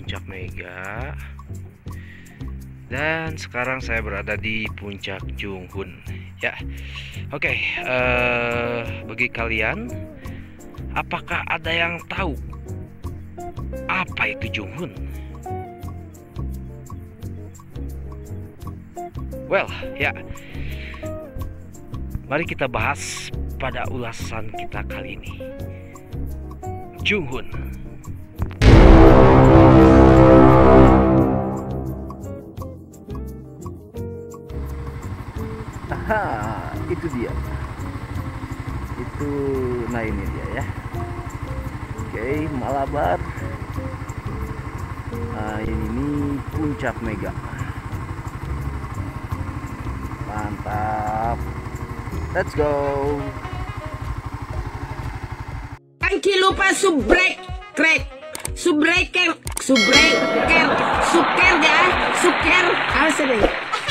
Puncak Mega. Dan sekarang saya berada di Puncak Junghun. Ya, oke. Bagi kalian, apakah ada yang tahu apa itu Junghun? Well, ya. Mari kita bahas pada ulasan kita kali ini. Junghun. Aha, itu dia. Nah ini dia ya. Oke, Malabar. Nah ini Puncak Mega. Mantap. Let's go. Jangan lupa subrek, suker ya, suker, apa sih?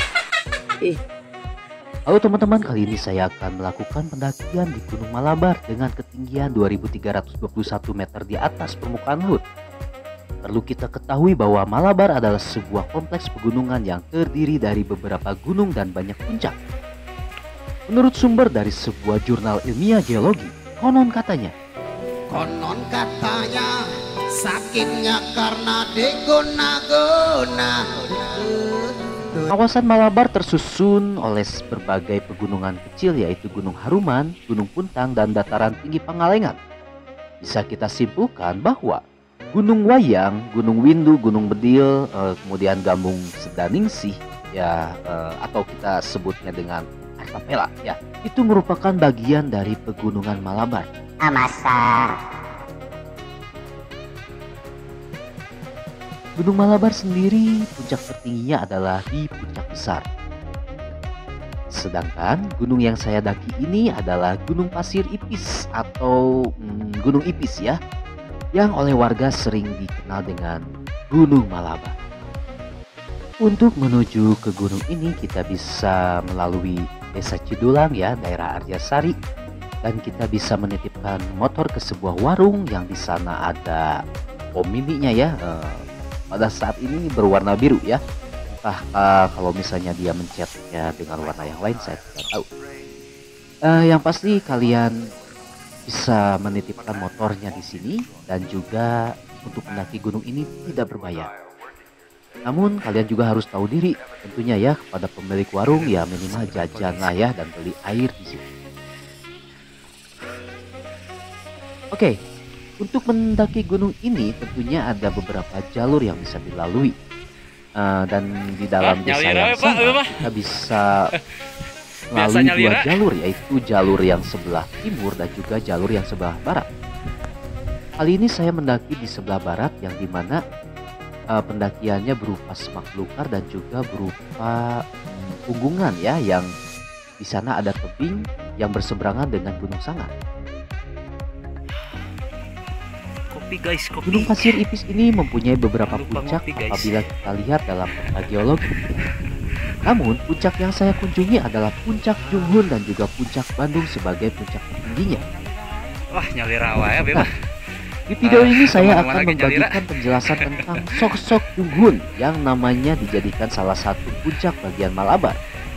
Halo teman-teman, kali ini saya akan melakukan pendakian di Gunung Malabar dengan ketinggian 2321 meter di atas permukaan laut. Perlu kita ketahui bahwa Malabar adalah sebuah kompleks pegunungan yang terdiri dari beberapa gunung dan banyak puncak. Menurut sumber dari sebuah jurnal ilmiah geologi, konon katanya sakitnya karena diguna-guna. kawasan Malabar tersusun oleh berbagai pegunungan kecil, yaitu Gunung Haruman, Gunung Puntang, dan dataran tinggi Pangalengan. Bisa kita simpulkan bahwa Gunung Wayang, Gunung Windu, Gunung Bedil, kemudian Gambung Sedaningsih, ya, atau kita sebutnya dengan Artapela, ya, itu merupakan bagian dari pegunungan Malabar. Masa Gunung Malabar sendiri puncak tertingginya adalah di Puncak Besar. Sedangkan gunung yang saya daki ini adalah Gunung Pasir Ipis atau Gunung Ipis ya, yang oleh warga sering dikenal dengan Gunung Malabar. Untuk menuju ke gunung ini kita bisa melalui Desa Cidulang ya, daerah Arjasari, dan kita bisa menitipkan motor ke sebuah warung yang di sana ada pemiliknya ya. Pada saat ini berwarna biru ya. Entah kalau misalnya dia mencetnya dengan warna yang lain saya tidak tahu. Yang pasti kalian bisa menitipkan motornya di sini, dan juga untuk mendaki gunung ini tidak berbayar. Namun kalian juga harus tahu diri tentunya ya kepada pemilik warung, ya minimal jajan lah ya, dan beli air di sini. Oke, untuk mendaki gunung ini tentunya ada beberapa jalur yang bisa dilalui. Dan di dalam desa yang sama kita bisa melalui dua jalur, yaitu jalur yang sebelah timur dan juga jalur yang sebelah barat. Kali ini saya mendaki di sebelah barat, yang dimana pendakiannya berupa semak belukar dan juga berupa punggungan ya, yang di sana ada tebing yang berseberangan dengan Gunung Sangat. Kopi guys, kopi. Gunung Pasir Ipis ini mempunyai beberapa puncak apabila kita lihat dalam peta geologi. Namun puncak yang saya kunjungi adalah Puncak Junghun dan juga Puncak Bandung sebagai puncak tertingginya. Wah, nyali rawa ya bebas. Di video ini saya akan membagikan penjelasan tentang sosok Junghun yang namanya dijadikan salah satu puncak bagian Malabar.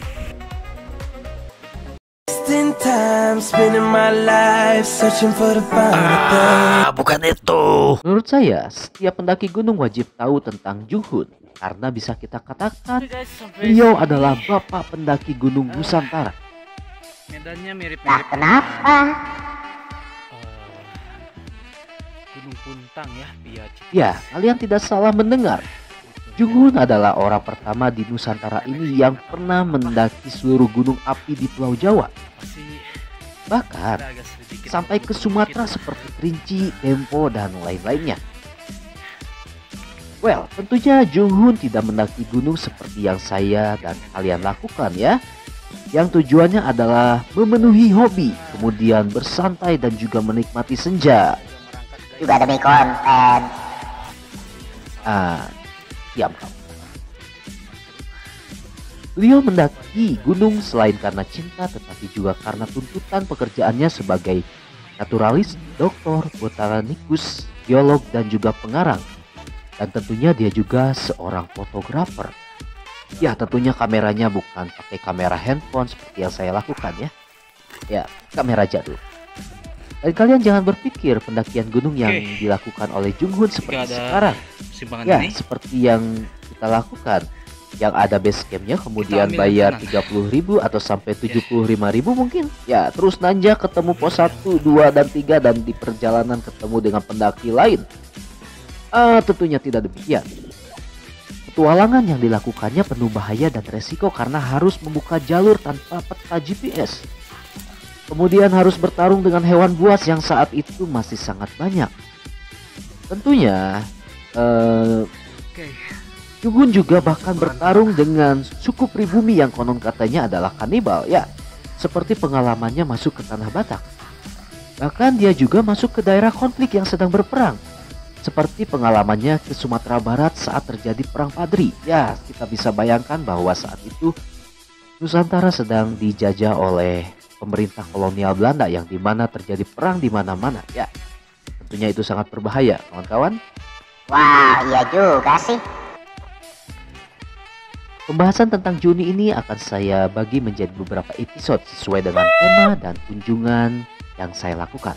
Bukan itu. Menurut saya, setiap pendaki gunung wajib tahu tentang Junghun, karena bisa kita katakan beliau adalah bapak pendaki gunung Nusantara. Medannya mirip-mirip. Nah, kenapa? Gunung Puntang ya, Piat. Ya, kalian tidak salah mendengar. Junghun adalah orang pertama di Nusantara ini yang pernah mendaki seluruh gunung api di Pulau Jawa. Bahkan sampai ke Sumatera seperti Kerinci, Dempo, dan lain-lainnya. Well, tentunya Junghun tidak mendaki gunung seperti yang saya dan kalian lakukan ya. Yang tujuannya adalah memenuhi hobi, kemudian bersantai dan juga menikmati senja. Juga demi konten. Diam kamu. Beliau mendaki gunung selain karena cinta, tetapi juga karena tuntutan pekerjaannya sebagai naturalis, doktor, botanikus, biolog, dan juga pengarang. Dan tentunya dia juga seorang fotografer. Ya, tentunya kameranya bukan pakai kamera handphone seperti yang saya lakukan ya. Ya, kamera jadul. Dan kalian jangan berpikir pendakian gunung yang dilakukan oleh Jung Hoon seperti sekarang. Ya, seperti yang kita lakukan. Yang ada base campnya, kemudian bayar 30.000 atau sampai 75.000 mungkin. Ya, terus nanjak ketemu pos 1, 2, dan 3 dan di perjalanan ketemu dengan pendaki lain. Tentunya tidak demikian. Petualangan yang dilakukannya penuh bahaya dan resiko karena harus membuka jalur tanpa peta GPS. Kemudian harus bertarung dengan hewan buas yang saat itu masih sangat banyak. Tentunya Jung Hoon juga bahkan bertarung dengan suku pribumi yang konon katanya adalah kanibal ya, seperti pengalamannya masuk ke tanah Batak. Bahkan dia juga masuk ke daerah konflik yang sedang berperang, seperti pengalamannya ke Sumatera Barat saat terjadi perang Padri. Ya, kita bisa bayangkan bahwa saat itu Nusantara sedang dijajah oleh pemerintah kolonial Belanda yang dimana terjadi perang di mana-mana ya. Tentunya itu sangat berbahaya, kawan-kawan. Wah, iya juga sih. Pembahasan tentang Juni ini akan saya bagi menjadi beberapa episode sesuai dengan tema dan kunjungan yang saya lakukan.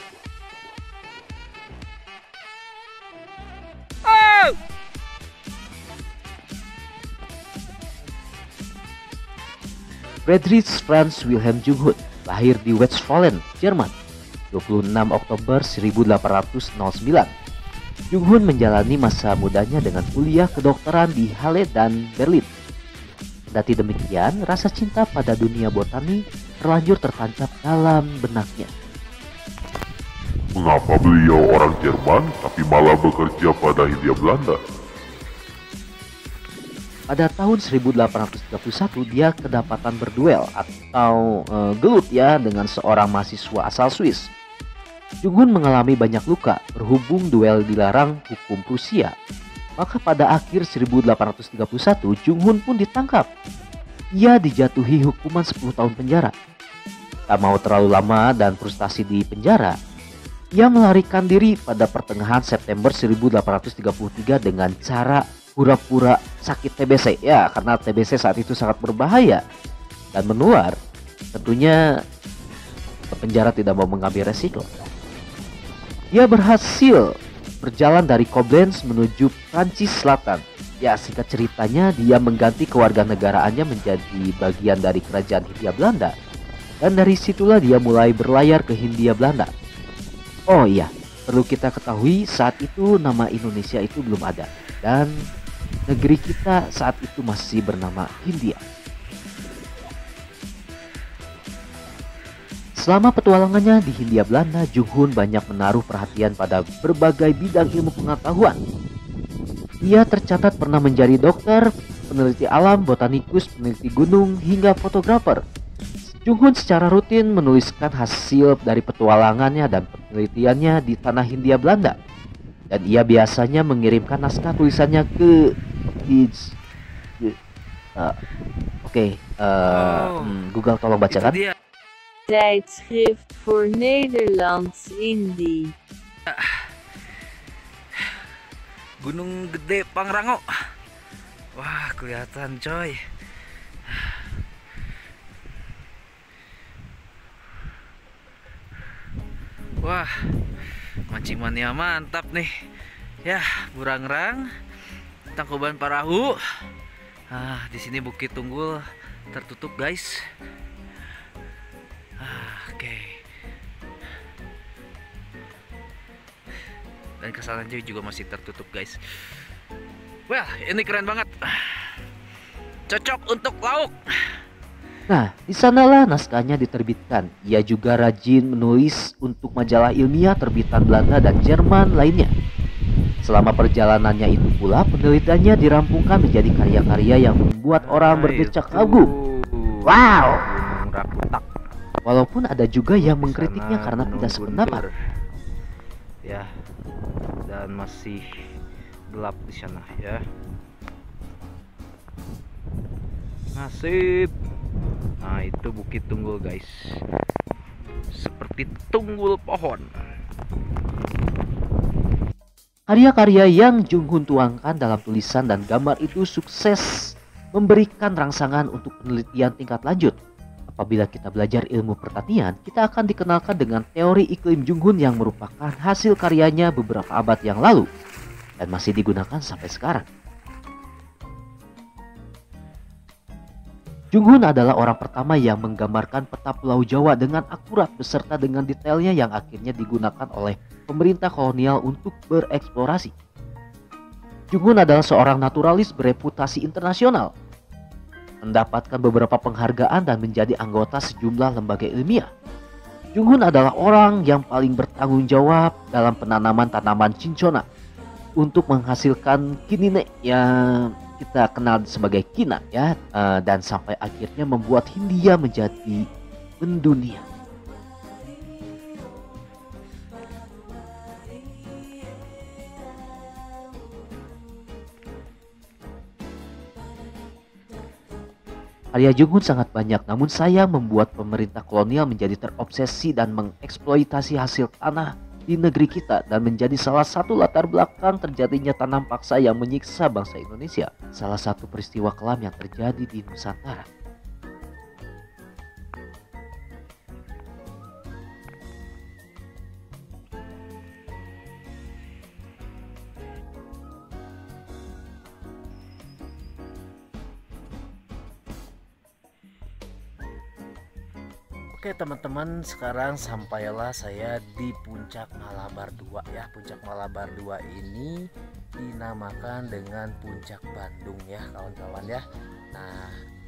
Friedrich Franz Wilhelm Jung Hoon lahir di Westfalen, Jerman, 26 Oktober 1809. Jung Hoon menjalani masa mudanya dengan kuliah kedokteran di Halle dan Berlin. Kendati demikian, rasa cinta pada dunia botani terlanjur tertancap dalam benaknya. Mengapa beliau orang Jerman tapi malah bekerja pada Hindia Belanda? Pada tahun 1831 dia kedapatan berduel atau gelut ya dengan seorang mahasiswa asal Swiss. Jung Hoon mengalami banyak luka berhubung duel dilarang hukum Prusia. Maka pada akhir 1831 Jung Hoon pun ditangkap. Ia dijatuhi hukuman 10 tahun penjara. Tak mau terlalu lama dan frustasi di penjara, ia melarikan diri pada pertengahan September 1833 dengan cara pura-pura sakit TBC ya, karena TBC saat itu sangat berbahaya dan menular. Tentunya penjara tidak mau mengambil resiko. Dia berhasil berjalan dari Koblenz menuju Prancis Selatan. Ya, singkat ceritanya dia mengganti kewarganegaraannya menjadi bagian dari kerajaan Hindia Belanda. Dan dari situlah dia mulai berlayar ke Hindia Belanda. Oh iya, perlu kita ketahui saat itu nama Indonesia itu belum ada. Dan negeri kita saat itu masih bernama Hindia. Selama petualangannya di Hindia Belanda, Jung Hoon banyak menaruh perhatian pada berbagai bidang ilmu pengetahuan. Ia tercatat pernah menjadi dokter, peneliti alam, botanikus, peneliti gunung, hingga fotografer. Jung Hoon secara rutin menuliskan hasil dari petualangannya dan penelitiannya di tanah Hindia Belanda. Dan ia biasanya mengirimkan naskah tulisannya ke Google tolong bacakan. Tijdschrift voor Nederlands-Indië. Gunung Gede Pangrango. Wah, kelihatan coy. Wah, mancing mania mantap nih. Ya, Burangrang, Tangkuban Parahu. Di sini Bukit Tunggul tertutup, guys. Oke. Dan kesana juga masih tertutup, guys. Wah, ini keren banget. Cocok untuk lauk. Nah, di sanalah naskahnya diterbitkan. Ia juga rajin menulis untuk majalah ilmiah terbitan Belanda dan Jerman lainnya. Selama perjalanannya itu pula, penelitiannya dirampungkan menjadi karya-karya yang membuat orang berdecak kagum. Wow. Walaupun ada juga yang mengkritiknya karena tidak sependapat. Ya, dan masih gelap di sana ya. Nasib. Nah, itu Bukit Tunggul, guys. Seperti tunggul pohon. Karya-karya yang Jung Hoon tuangkan dalam tulisan dan gambar itu sukses memberikan rangsangan untuk penelitian tingkat lanjut. Apabila kita belajar ilmu pertanian, kita akan dikenalkan dengan teori iklim Jung Hoon yang merupakan hasil karyanya beberapa abad yang lalu dan masih digunakan sampai sekarang. Jung Hoon adalah orang pertama yang menggambarkan peta Pulau Jawa dengan akurat beserta dengan detailnya yang akhirnya digunakan oleh pemerintah kolonial untuk bereksplorasi. Jung Hoon adalah seorang naturalis bereputasi internasional, mendapatkan beberapa penghargaan dan menjadi anggota sejumlah lembaga ilmiah. Jung Hoon adalah orang yang paling bertanggung jawab dalam penanaman tanaman cincona untuk menghasilkan kinine yang kita kenal sebagai kina ya, dan sampai akhirnya membuat Hindia menjadi mendunia. Karya Jung Hoon sangat banyak, namun sayang membuat pemerintah kolonial menjadi terobsesi dan mengeksploitasi hasil tanah di negeri kita dan menjadi salah satu latar belakang terjadinya tanam paksa yang menyiksa bangsa Indonesia. Salah satu peristiwa kelam yang terjadi di Nusantara. Oke teman-teman, sekarang sampailah saya di Puncak Malabar 2 ya. Puncak Malabar 2 ini dinamakan dengan Puncak Bandung ya kawan-kawan ya. Nah,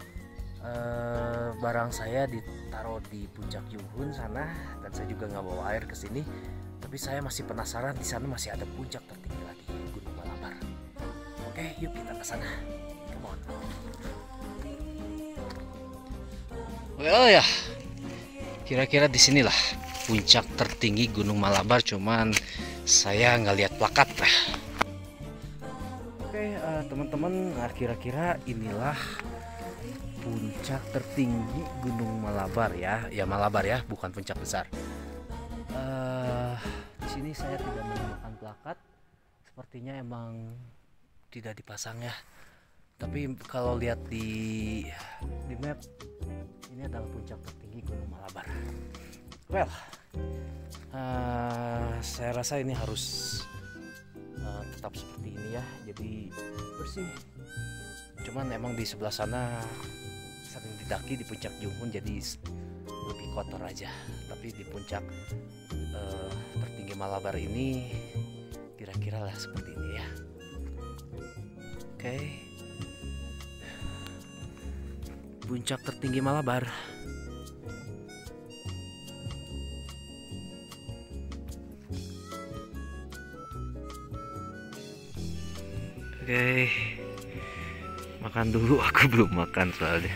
barang saya ditaruh di Puncak Jung Hoon sana dan saya juga nggak bawa air ke sini. Tapi saya masih penasaran, di sana masih ada puncak tertinggi lagi, Gunung Malabar. Oke, yuk kita ke sana. Come on. Well ya. Kira-kira di sinilah puncak tertinggi Gunung Malabar, cuman saya nggak lihat plakat. Oke teman-teman, nah, kira-kira inilah puncak tertinggi Gunung Malabar ya. Ya Malabar ya, bukan puncak besar. Di sini saya tidak menemukan plakat. Sepertinya emang tidak dipasang ya. Tapi kalau lihat di map, ini adalah puncak tertinggi Gunung Malabar. Well, saya rasa ini harus tetap seperti ini ya, jadi bersih. Cuman emang di sebelah sana sering didaki di puncak Jung Hoon, jadi lebih kotor aja. Tapi di puncak tertinggi Malabar ini kira-kira lah seperti ini ya. Oke. Puncak tertinggi Malabar. Oke, makan dulu. Aku belum makan soalnya.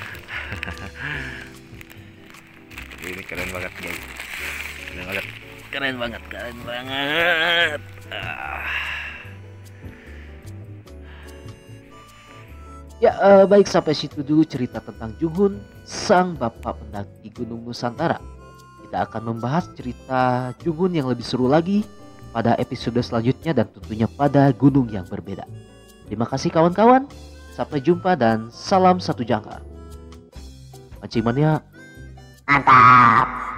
Ini keren banget guys. Keren banget. Keren banget. Keren banget. Ya, baik, sampai situ dulu cerita tentang Jung Hoon, sang bapak pendaki Gunung Nusantara. Kita akan membahas cerita Jung Hoon yang lebih seru lagi pada episode selanjutnya dan tentunya pada gunung yang berbeda. Terima kasih kawan-kawan, sampai jumpa dan salam satu jangkar. Mancing mania. Mantap.